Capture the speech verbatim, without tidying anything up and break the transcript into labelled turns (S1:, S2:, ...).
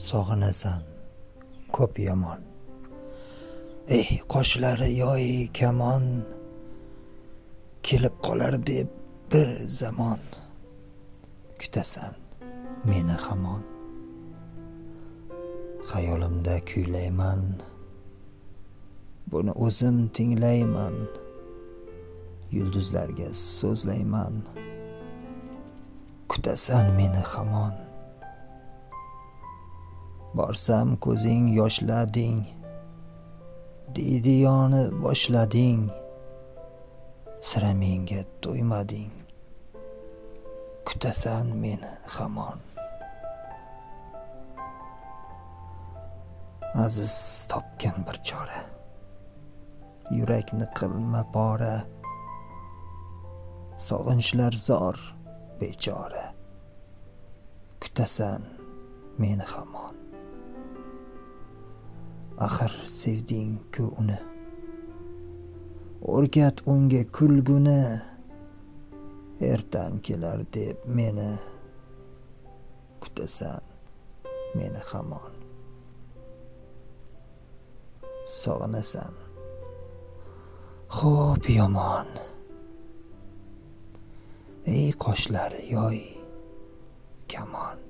S1: sog'inasan ko'p yomon. Ey qoshlari yoy kamon, kelib qolar deb bir zamon. Kutasan meni hamon. Xayolimda kuylayman, buni o'zim tinglayman. Yulduzlarga so'zlayman, kutasan meni hamon. Borsam ko'zing yoshlading, Didiyoni boshlading. Sira menga to'ymading, kutasan meni hamon. Aziz topgan bir chora, yurakni qilma pora. Sog'inchlar zor bechora, kutasan meni hamon. Axir sevding-ku uni, o'rgat unga kulguni. Ertam kelar deb meni, kutasan meni hamon. Sog'inasan xo'p yomon. Ey qoshlari yoy kamon.